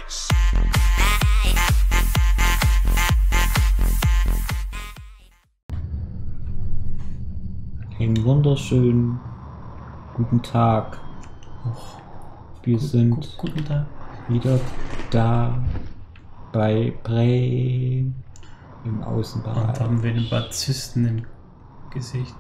Einen wunderschönen guten Tag. Wir sind Guten Tag. wieder da bei Bremen im Außenbereich. Und haben wir ein paar Zysten im Gesicht.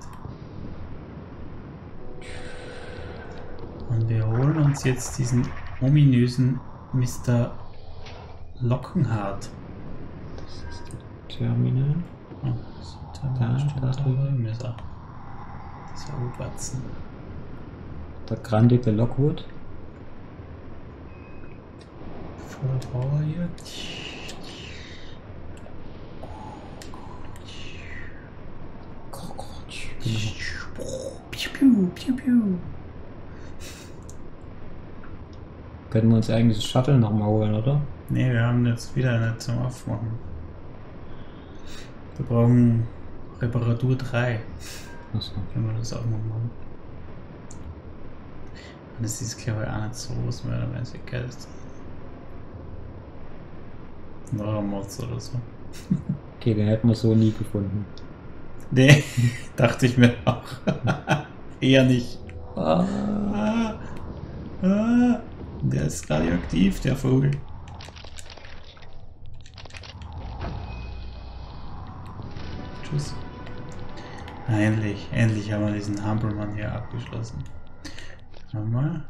Und wir holen uns jetzt diesen ominösen Mr. Lockenhart. Das ist der Terminal. Oh, Da drüben. ist er. Dieser Oberbatzen. Der grandige Lockwood. Voller Power hier. Piu, piu, piu, piu. Können wir uns eigentlich das Shuttle nochmal holen, oder? Ne, wir haben jetzt wieder eine zum Aufmachen. Wir brauchen Reparatur 3. Achso. Können wir das auch noch machen. Und das ist, glaube ich, auch nicht so großmäßig Geld. Noch ein Mods oder so. Okay, den hätten wir so nie gefunden. Nee, dachte ich mir auch. Eher nicht. Ah. Der ist radioaktiv, der Vogel. Tschüss. Endlich haben wir diesen Hampelmann hier abgeschlossen. Nochmal.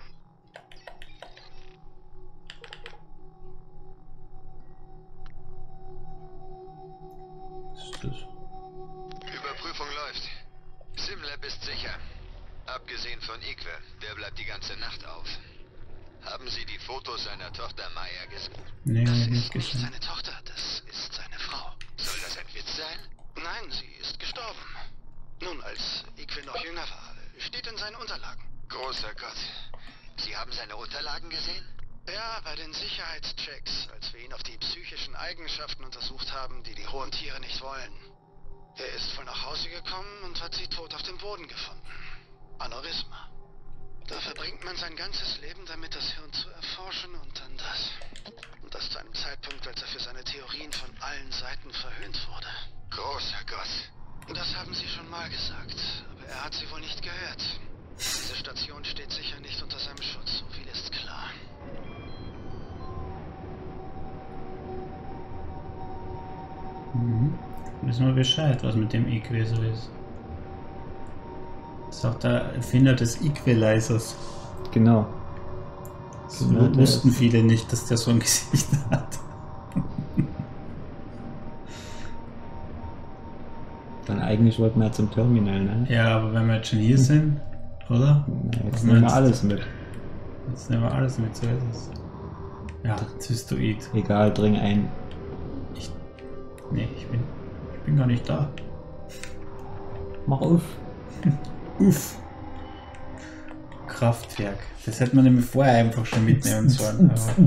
Was ist das? Überprüfung läuft. Simlab ist sicher. Abgesehen von Ique, der bleibt die ganze Nacht auf. Haben Sie die Fotos seiner Tochter Maya gesehen? Nee, Das hab ich ist nicht nicht gesehen. seine Tochter, das ist seine Frau. Soll das ein Witz sein? Nein, sie ist gestorben. Nun, als Ique noch jünger war, steht in seinen Unterlagen. Großer Gott. Sie haben seine Unterlagen gesehen? Ja, bei den Sicherheitschecks, als wir ihn auf die psychischen Eigenschaften untersucht haben, die die hohen Tiere nicht wollen. Er ist wohl nach Hause gekommen und hat sie tot auf dem Boden gefunden. Aneurysma. Da verbringt man sein ganzes Leben damit, das Hirn zu erforschen und dann das. Und das zu einem Zeitpunkt, als er für seine Theorien von allen Seiten verhöhnt wurde. Großer Gott. Das haben Sie schon mal gesagt, aber er hat Sie wohl nicht gehört. Diese Station steht sicher nicht unter seinem Schutz, so viel ist klar. Wissen wir Bescheid, was mit dem Ique so ist. Das ist auch der Erfinder des Equalizers. Genau. Das Genau, wussten viele nicht, dass der so ein Gesicht hat. Dann eigentlich wollten wir ja zum Terminal, ne? Ja, aber wenn wir jetzt schon hier sind, oder? Ja, jetzt Was nehmen wir meinst du? alles mit. Jetzt nehmen wir alles mit, so ist es. Ja, Zystoid. Egal, dring ein. Nee, ich bin gar nicht da. Mach auf. Uff. Kraftwerk. Das hätte man nämlich vorher einfach schon mitnehmen sollen. Aber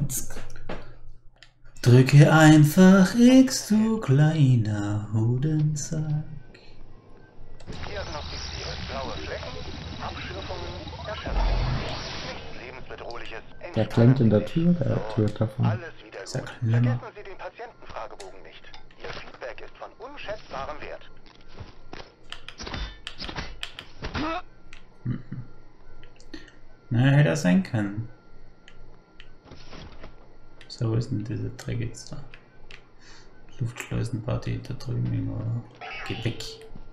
drücke einfach X, du kleiner Hodensack. Diagnostiziert blaue Flecken, Abschürfungen, Erschöpfung. Nichts lebensbedrohliches. Der klemmt in der Tür, der Tür davon. Alles wieder Ist ja gut. Klemmer. Vergessen Sie den Patientenfragebogen nicht. Ihr Feedback ist von unschätzbarem Wert. Na, hätte er sein können. So, wo ist denn dieser Dreck jetzt da? Luftschleusenparty da drüben irgendwo. Geh weg.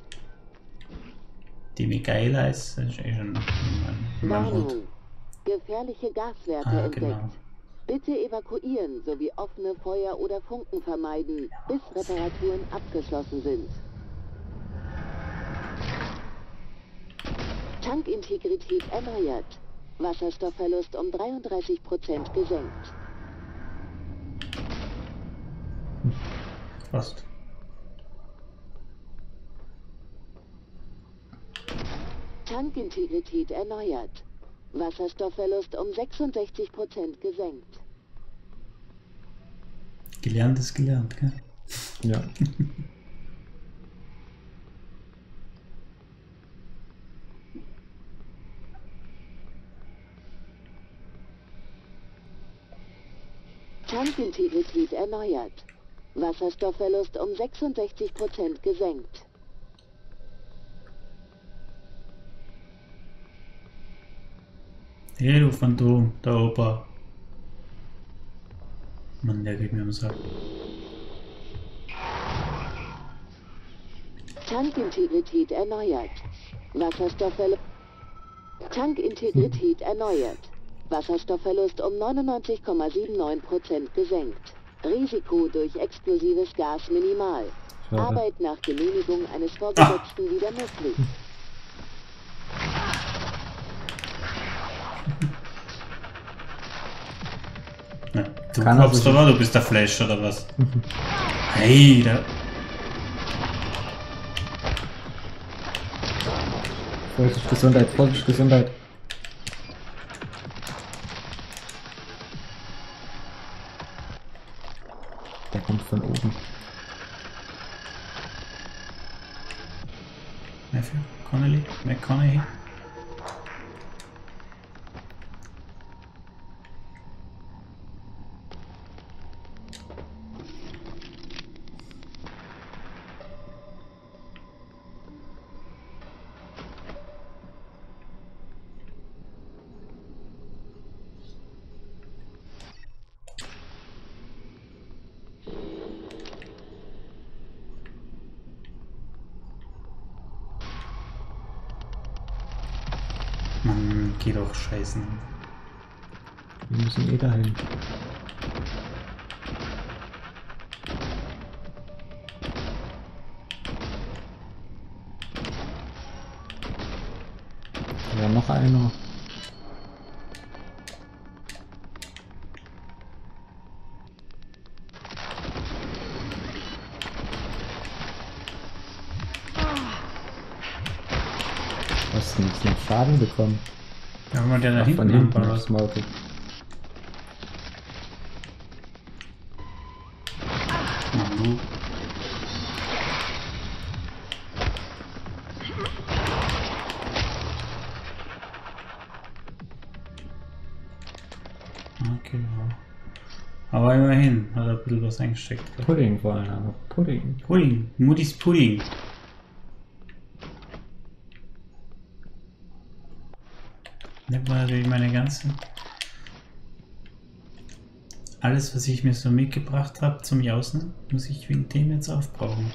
Die Michaela ist schon in meinem Hut. Warnung. Gefährliche Gaswerte Ah, entdeckt. genau. Bitte evakuieren sowie offene Feuer oder Funken vermeiden, bis Reparaturen abgeschlossen sind. Tankintegrität erneuert. Wasserstoffverlust um 33% gesenkt. Fast. Tankintegrität erneuert. Wasserstoffverlust um 66% gesenkt. Gelernt ist gelernt, gell? Ja. Tankintegrität erneuert. Wasserstoffverlust um 66% gesenkt. Hey, du Phantom, der Opa. Mann, der geht mir am Sack. Tankintegrität erneuert. Tankintegrität erneuert. Wasserstoffverlust um 99,79% gesenkt. Risiko durch explosives Gas minimal. Schade. Arbeit nach Genehmigung eines Vorgesetzten wieder möglich. Na, du Kann er glaubst sich- aber, du bist der Flash oder was? Hey, da. Vorsicht, Gesundheit, Vorsicht, Gesundheit. Der kommt von oben. Matthew, Connolly, McConaughey. Mann, geh doch scheißen. Wir müssen eh dahin. Ja, noch einer. Hast du jetzt noch Schaden bekommen? Ja, wenn man der da Ach, von hinten hinten anbaut. aufs Auto. Mann, du. Okay, ja. Aber immerhin hat er ein bisschen was eingesteckt. Pudding wollen aber. Pudding. Pudding, Moody's Pudding. Nimmt man natürlich meine ganzen. Alles, was ich mir so mitgebracht habe zum Jausen, muss ich wegen dem jetzt aufbrauchen.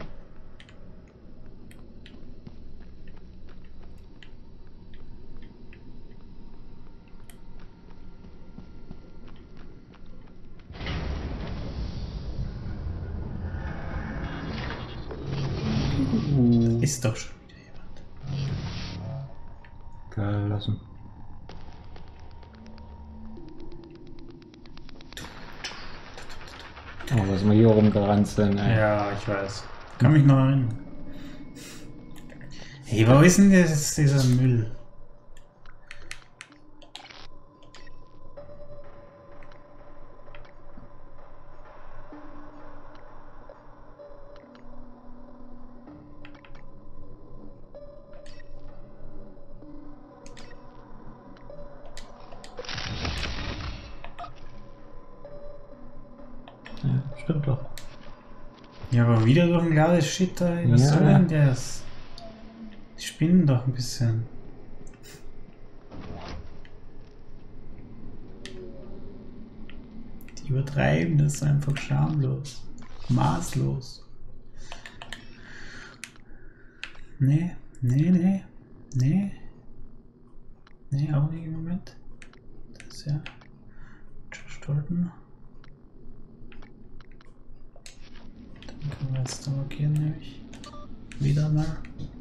Ist doch schon wieder jemand. Geil lassen. Oh, was wir hier rumgerannt sind, ey. Ja, ich weiß. Kann mich noch erinnern. Hey, wo ist denn dieser Müll? Ja, stimmt doch. Ja, aber wieder durch ein Glas Shit da. Was Ja. soll denn das? Die spinnen doch ein bisschen. Die übertreiben das einfach schamlos. Maßlos. Nee, nee, nee. Nee. Nee, auch nicht im Moment. Das ist ja Josh Dalton. Dann können wir jetzt da markieren, nämlich. Wieder mal.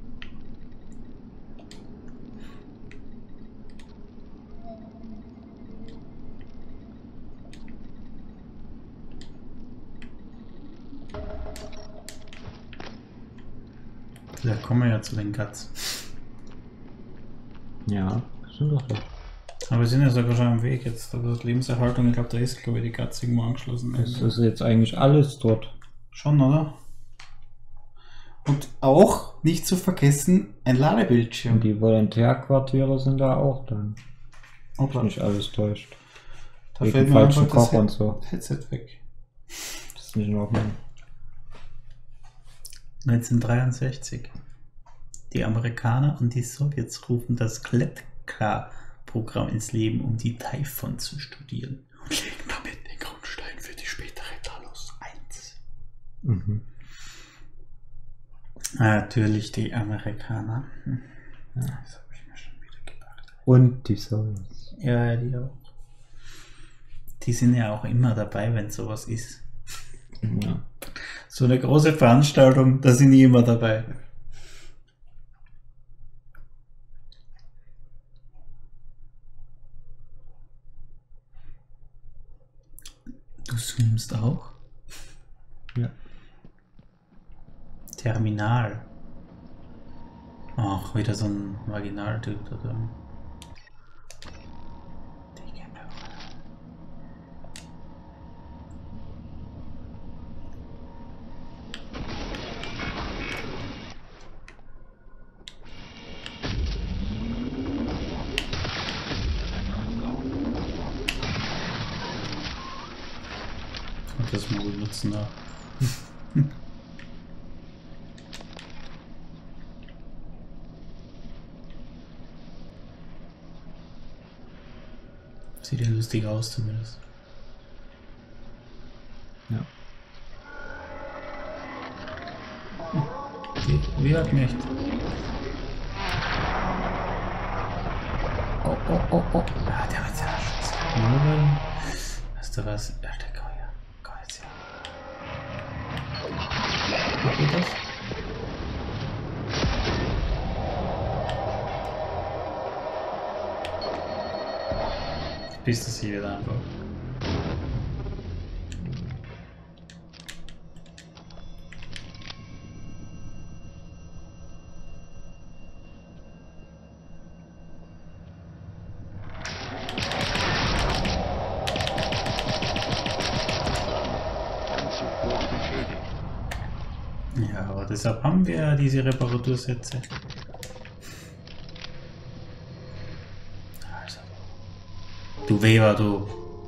Da kommen wir ja zu den Guts. Ja, stimmt doch. Aber wir sind ja sogar schon am Weg jetzt. Also Lebenserhaltung, ich glaube, da ist, glaube ich, die Guts irgendwo angeschlossen. Das ist jetzt eigentlich alles dort. Schon, oder? Und auch, nicht zu vergessen, ein Ladebildschirm. Und die Volontärquartiere sind da auch dann. Hoppla. Nicht alles täuscht. Da Da Wegen fällt mir falschen einfach das Koch und so. Headset weg. Das ist nicht in Ordnung. 1963. Die Amerikaner und die Sowjets rufen das Kletka-Programm ins Leben, um die Typhon zu studieren und legen damit den Grundstein für die spätere Talos 1. Mhm. Natürlich die Amerikaner. Ja, das habe ich mir schon wieder gedacht. Und die Sowjets. Ja, die auch. Die sind ja auch immer dabei, wenn sowas ist. Ja. So eine große Veranstaltung, da sind die immer dabei. Du zoomst auch? Ja. Terminal. Ach, wieder so ein Vaginaltyp da drin. Die kennen wir auch. Und das mal benutzen da. Sieht ja lustig aus zumindest. Ja. Wie hat nicht. Oh, oh, oh, oh. Ah, der hat ja schon. Weißt du was? Alter, komm jetzt her. Macht ihr das? Bist du sie wieder einfach? Ja, aber deshalb haben wir ja diese Reparatursätze. Also. Du Weber, du.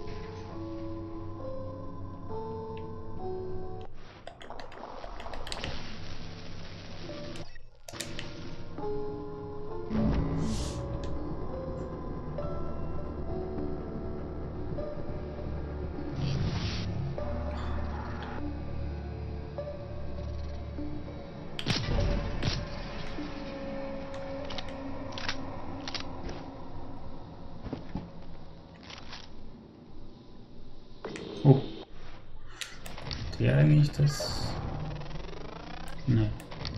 Oh. Der eigentlich das? Ne.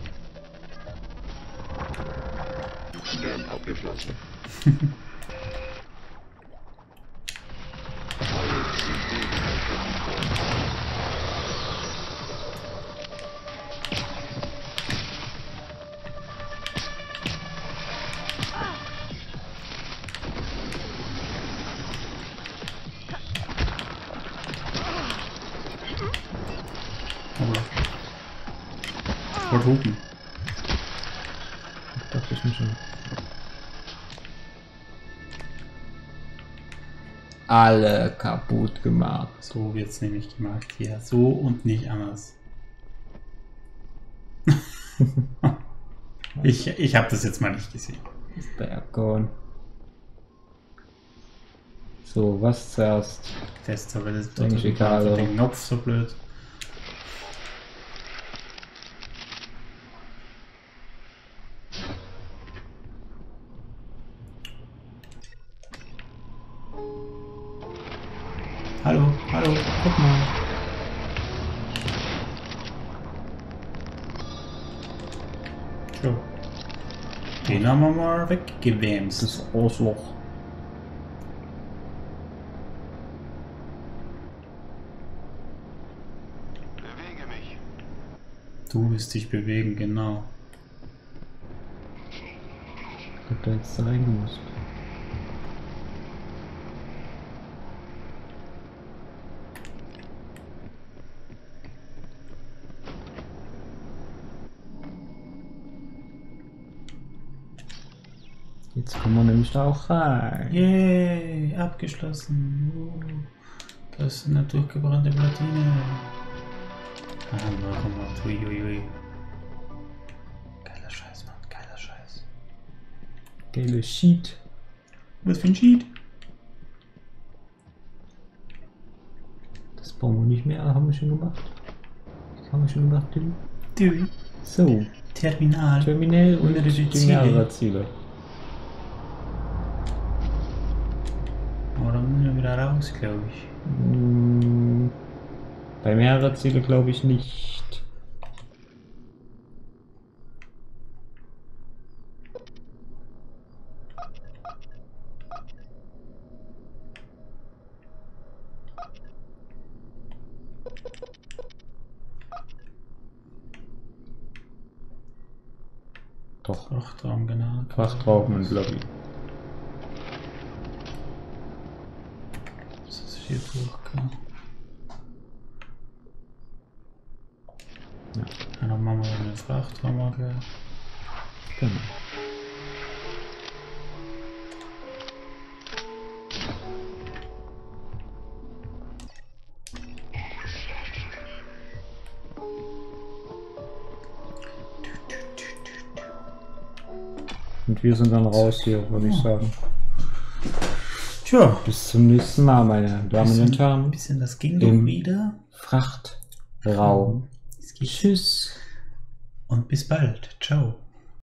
Scan abgeschlossen. Ich wollte hupen. Ich dachte ich mir schon. Alle kaputt gemacht. So wird's nämlich gemacht hier. So und nicht anders. ich habe das jetzt mal nicht gesehen. Bergkorn. So, was zuerst? Test, aber das Ist eigentlich egal, den oder? Knopf so blöd. Hallo, hallo, guck mal. So. Den haben wir mal weggewämst. Das Arschloch. Bewege mich. Du wirst dich bewegen, genau. Ich hab da jetzt reingemusst. Jetzt kommen wir nämlich da auch rein. Yay, abgeschlossen. Das ist eine durchgebrannte Platine. Ah, komm mal, uiuiui. Geiler Scheiß, Mann, geiler Scheiß. Geile Sheet. Was für ein Cheat? Das brauchen wir nicht mehr, haben wir schon gemacht. Das haben wir schon gemacht, Tim. Du. So, Terminal. Terminal und Unnötige die Ziele. mehrere Ziele. Aber dann müssen wir wieder raus, glaube ich. Bei mehrere Ziele glaube ich nicht. Doch, Frachtraum, genau. Frachtraum und Lobby. Das ist hier durch, gell? Ja. Ja, dann machen wir den Frachtraum auch gleich. Genau. Und wir sind dann raus hier, würde ich sagen. Tja, Bis zum nächsten Mal, meine Damen und Herren. ein bisschen, das ging doch Im wieder. Frachtraum. Es geht. Tschüss. Und bis bald. Ciao.